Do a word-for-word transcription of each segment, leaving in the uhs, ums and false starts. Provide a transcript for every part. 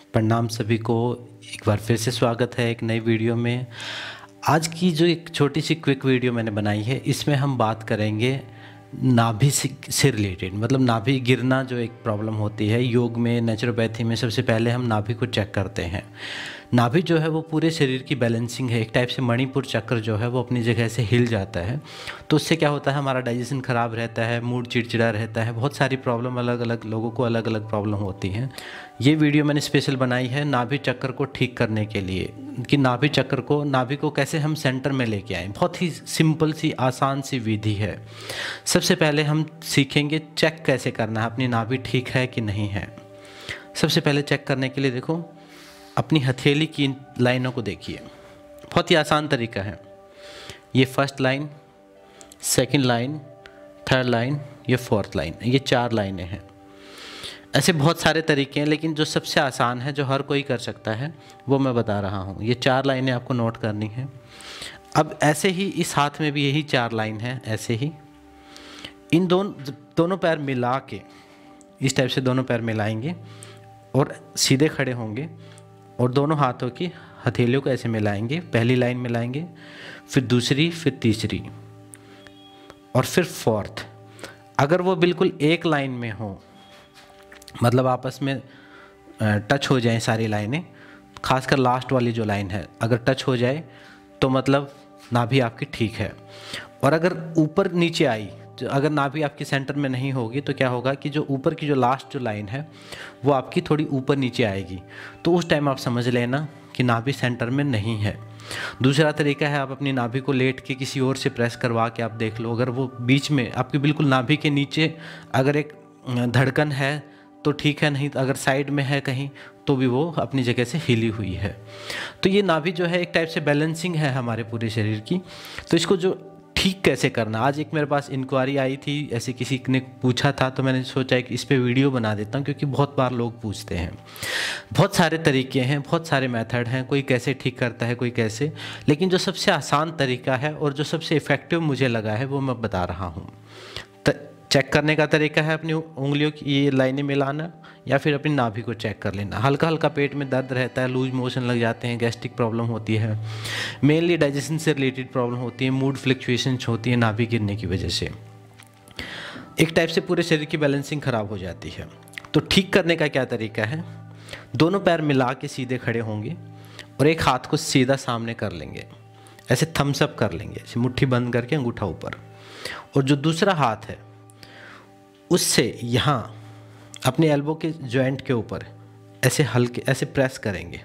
प्रणाम सभी को। एक बार फिर से स्वागत है एक नई वीडियो में। आज की जो एक छोटी सी क्विक वीडियो मैंने बनाई है, इसमें हम बात करेंगे नाभि से से रिलेटेड, मतलब नाभि गिरना जो एक प्रॉब्लम होती है। योग में, नेचुरोपैथी में सबसे पहले हम नाभि को चेक करते हैं। नाभि जो है वो पूरे शरीर की बैलेंसिंग है। एक टाइप से मणिपुर चक्र जो है वो अपनी जगह से हिल जाता है, तो उससे क्या होता है, हमारा डाइजेशन ख़राब रहता है, मूड चिड़चिड़ा रहता है, बहुत सारी प्रॉब्लम, अलग अलग लोगों को अलग अलग प्रॉब्लम होती हैं। ये वीडियो मैंने स्पेशल बनाई है नाभि चक्र को ठीक करने के लिए, कि नाभि चक्र को, नाभि को कैसे हम सेंटर में लेके आएँ। बहुत ही सिंपल सी आसान सी विधि है। सबसे पहले हम सीखेंगे चेक कैसे करना है अपनी नाभि ठीक है कि नहीं है। सबसे पहले चेक करने के लिए देखो, अपनी हथेली की लाइनों को देखिए। बहुत ही आसान तरीका है। ये first line, second line, third line, ये फोर्थ लाइन, ये चार लाइनें हैं। ऐसे बहुत सारे तरीके हैं, लेकिन जो सबसे आसान है, जो हर कोई कर सकता है, वो मैं बता रहा हूँ। ये चार लाइनें आपको नोट करनी है। अब ऐसे ही इस हाथ में भी यही चार लाइन है। ऐसे ही इन दोनों दोनों पैर मिला के इस टाइप से दोनों पैर मिलाएंगे और सीधे खड़े होंगे और दोनों हाथों की हथेलियों को ऐसे मिलाएंगे। पहली लाइन मिलाएंगे, फिर दूसरी, फिर तीसरी और फिर फोर्थ। अगर वो बिल्कुल एक लाइन में हो, मतलब आपस में टच हो जाए सारी लाइनें, खासकर लास्ट वाली जो लाइन है अगर टच हो जाए तो मतलब नाभि आपकी ठीक है। और अगर ऊपर नीचे आई, अगर नाभि आपकी सेंटर में नहीं होगी, तो क्या होगा कि जो ऊपर की जो लास्ट जो लाइन है वो आपकी थोड़ी ऊपर नीचे आएगी, तो उस टाइम आप समझ लेना कि नाभि सेंटर में नहीं है। दूसरा तरीका है, आप अपनी नाभि को लेट के किसी और से प्रेस करवा के आप देख लो। अगर वो बीच में आपकी बिल्कुल नाभि के नीचे अगर एक धड़कन है तो ठीक है, नहीं तो अगर साइड में है कहीं तो भी वो अपनी जगह से हिली हुई है। तो ये नाभि जो है एक टाइप से बैलेंसिंग है हमारे पूरे शरीर की। तो इसको जो ठीक कैसे करना, आज एक मेरे पास इंक्वायरी आई थी, ऐसे किसी ने पूछा था, तो मैंने सोचा कि इस पे वीडियो बना देता हूँ, क्योंकि बहुत बार लोग पूछते हैं। बहुत सारे तरीके हैं, बहुत सारे मेथड हैं, कोई कैसे ठीक करता है, कोई कैसे, लेकिन जो सबसे आसान तरीका है और जो सबसे इफ़ेक्टिव मुझे लगा है वो मैं बता रहा हूँ। चेक करने का तरीका है अपनी उंगलियों की ये लाइनें मिलाना, या फिर अपनी नाभि को चेक कर लेना। हल्का हल्का पेट में दर्द रहता है, लूज मोशन लग जाते हैं, गैस्ट्रिक प्रॉब्लम होती है, मेनली डाइजेशन से रिलेटेड प्रॉब्लम होती है, मूड फ्लक्चुएशंस होती है नाभि गिरने की वजह से। एक टाइप से पूरे शरीर की बैलेंसिंग ख़राब हो जाती है। तो ठीक करने का क्या तरीका है, दोनों पैर मिला के सीधे खड़े होंगे और एक हाथ को सीधा सामने कर लेंगे, ऐसे थम्स अप कर लेंगे, ऐसे मुट्ठी बंद करके अंगूठा ऊपर, और जो दूसरा हाथ है उससे यहाँ अपने एल्बो के जॉइंट के ऊपर ऐसे हल्के ऐसे प्रेस करेंगे।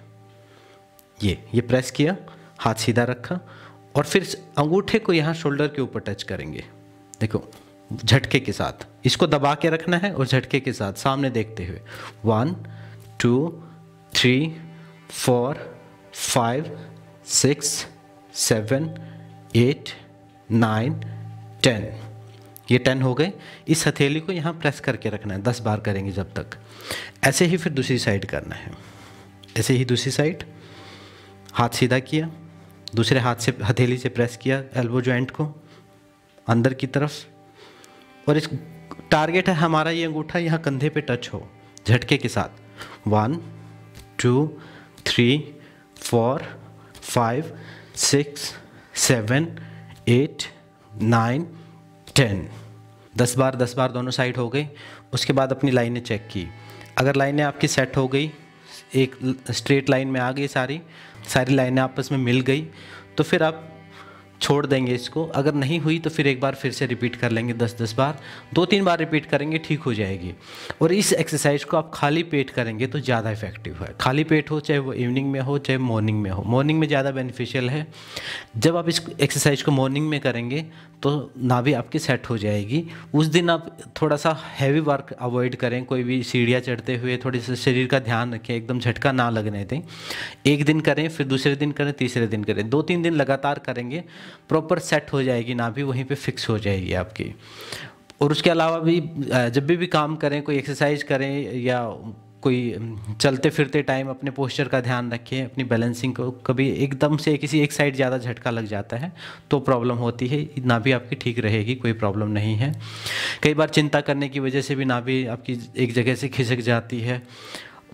ये ये प्रेस किया, हाथ सीधा रखा, और फिर अंगूठे को यहाँ शोल्डर के ऊपर टच करेंगे। देखो, झटके के साथ इसको दबा के रखना है और झटके के साथ सामने देखते हुए, one two three four five six seven eight nine ten. ये टेन हो गए। इस हथेली को यहाँ प्रेस करके रखना है, दस बार करेंगे जब तक। ऐसे ही फिर दूसरी साइड करना है, ऐसे ही दूसरी साइड, हाथ सीधा किया, दूसरे हाथ से हथेली से प्रेस किया एल्बो जॉइंट को अंदर की तरफ, और इस टारगेट है हमारा ये अंगूठा यहाँ कंधे पे टच हो झटके के साथ। One two three four five six seven eight nine ten. दस बार दस बार दोनों साइड हो गई। उसके बाद अपनी लाइनें चेक की। अगर लाइनें आपकी सेट हो गई, एक स्ट्रेट लाइन में आ गई, सारी सारी लाइनें आपस में मिल गई, तो फिर आप छोड़ देंगे इसको। अगर नहीं हुई तो फिर एक बार फिर से रिपीट कर लेंगे, दस दस बार, दो तीन बार रिपीट करेंगे, ठीक हो जाएगी। और इस एक्सरसाइज को आप खाली पेट करेंगे तो ज़्यादा इफेक्टिव है। खाली पेट हो, चाहे वो इवनिंग में हो चाहे मॉर्निंग में हो, मॉर्निंग में ज़्यादा बेनिफिशियल है। जब आप इस एक्सरसाइज को मॉर्निंग में करेंगे तो नाभि आपकी सेट हो जाएगी। उस दिन आप थोड़ा सा हैवी वर्क अवॉइड करें, कोई भी सीढ़ियाँ चढ़ते हुए थोड़ी सा शरीर का ध्यान रखें, एकदम झटका ना लगने दें। एक दिन करें, फिर दूसरे दिन करें, तीसरे दिन करें, दो तीन दिन लगातार करेंगे, प्रॉपर सेट हो जाएगी नाभि, वहीं पे फिक्स हो जाएगी आपकी। और उसके अलावा भी जब भी भी काम करें, कोई एक्सरसाइज करें या कोई चलते फिरते टाइम अपने पोस्चर का ध्यान रखें, अपनी बैलेंसिंग को। कभी एकदम से किसी एक साइड ज़्यादा झटका लग जाता है तो प्रॉब्लम होती है, नाभि आपकी ठीक रहेगी, कोई प्रॉब्लम नहीं है। कई बार चिंता करने की वजह से भी नाभि आपकी एक जगह से खिसक जाती है।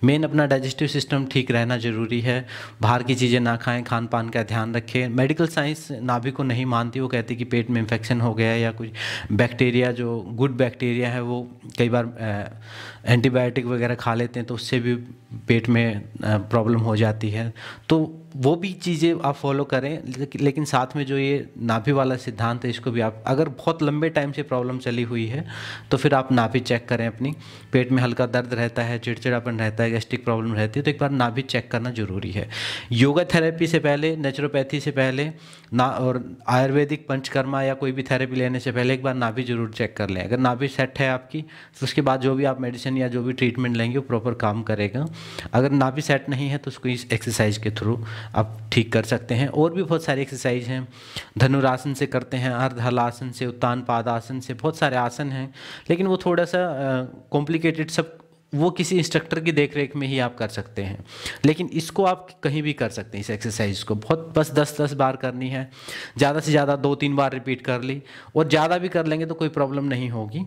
मेन अपना डाइजेस्टिव सिस्टम ठीक रहना ज़रूरी है। बाहर की चीज़ें ना खाएं, खान पान का ध्यान रखें। मेडिकल साइंस नाभि को नहीं मानती, वो कहती है कि पेट में इन्फेक्शन हो गया या कुछ बैक्टीरिया, जो गुड बैक्टीरिया है वो कई बार एंटीबायोटिक वगैरह खा लेते हैं तो उससे भी पेट में प्रॉब्लम हो जाती है। तो वो भी चीज़ें आप फॉलो करें, लेकिन साथ में जो ये नाभि वाला सिद्धांत है इसको भी आप, अगर बहुत लंबे टाइम से प्रॉब्लम चली हुई है तो फिर आप नाभि चेक करें अपनी। पेट में हल्का दर्द रहता है, चिड़चिड़ापन रहता है, गैस्ट्रिक प्रॉब्लम रहती है तो एक बार नाभि चेक करना ज़रूरी है। योगा थेरेपी से पहले, नेचुरोपैथी से पहले ना, और आयुर्वेदिक पंचकर्मा या कोई भी थेरेपी लेने से पहले एक बार नाभि जरूर चेक कर लें। अगर नाभि सेट है आपकी तो उसके बाद जो भी आप मेडिसिन या जो भी ट्रीटमेंट लेंगे वो प्रॉपर काम करेगा। अगर नाभि सेट नहीं है तो उसको इस एक्सरसाइज के थ्रू आप ठीक कर सकते हैं। और भी बहुत सारी एक्सरसाइज हैं, धनुरासन से करते हैं, अर्ध हलासन से, उत्तान पादासन से, बहुत सारे आसन हैं, लेकिन वो थोड़ा सा कॉम्प्लिकेटेड, सब वो किसी इंस्ट्रक्टर की देख रेख में ही आप कर सकते हैं। लेकिन इसको आप कहीं भी कर सकते हैं। इस एक्सरसाइज को बहुत बस दस दस बार करनी है, ज़्यादा से ज़्यादा दो तीन बार रिपीट कर ली, और ज़्यादा भी कर लेंगे तो कोई प्रॉब्लम नहीं होगी।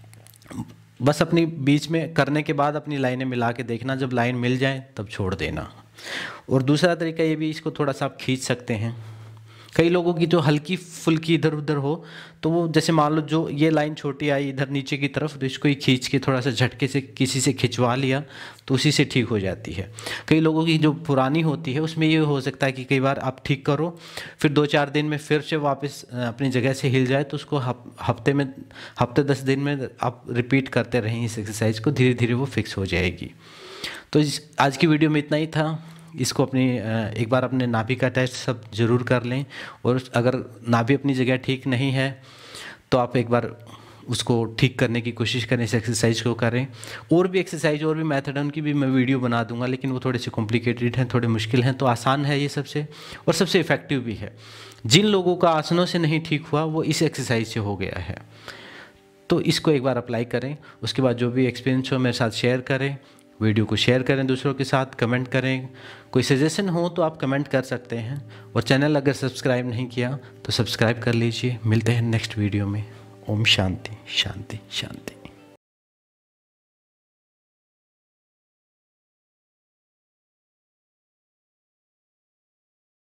बस अपनी बीच में करने के बाद अपनी लाइनें मिला के देखना, जब लाइन मिल जाए तब छोड़ देना। और दूसरा तरीका ये भी, इसको थोड़ा सा आप खींच सकते हैं। कई लोगों की जो हल्की फुल्की इधर उधर हो तो वो, जैसे मान लो जो ये लाइन छोटी आई इधर नीचे की तरफ, तो इसको ही खींच के थोड़ा सा झटके से किसी से खिंचवा लिया तो उसी से ठीक हो जाती है। कई लोगों की जो पुरानी होती है उसमें ये हो सकता है कि कई बार आप ठीक करो, फिर दो चार दिन में फिर से वापस अपनी जगह से हिल जाए, तो उसको हफ्ते में हफ्ते दस दिन में आप रिपीट करते रहें इस एक्सरसाइज को, धीरे धीरे वो फिक्स हो जाएगी। तो इस आज की वीडियो में इतना ही था। इसको अपनी एक बार अपने नाभि का टेस्ट सब ज़रूर कर लें, और अगर नाभि अपनी जगह ठीक नहीं है तो आप एक बार उसको ठीक करने की कोशिश करें, इस एक्सरसाइज को करें। और भी एक्सरसाइज और भी मेथड है, उनकी भी मैं वीडियो बना दूंगा, लेकिन वो थोड़े से कॉम्प्लिकेटेड हैं, थोड़े मुश्किल हैं। तो आसान है ये सबसे, और सबसे इफ़ेक्टिव भी है। जिन लोगों का आसनों से नहीं ठीक हुआ वो इस एक्सरसाइज से हो गया है। तो इसको एक बार अप्लाई करें, उसके बाद जो भी एक्सपीरियंस हो मेरे साथ शेयर करें, वीडियो को शेयर करें दूसरों के साथ, कमेंट करें। कोई सजेशन हो तो आप कमेंट कर सकते हैं, और चैनल अगर सब्सक्राइब नहीं किया तो सब्सक्राइब कर लीजिए। मिलते हैं नेक्स्ट वीडियो में। ओम शांति शांति शांति।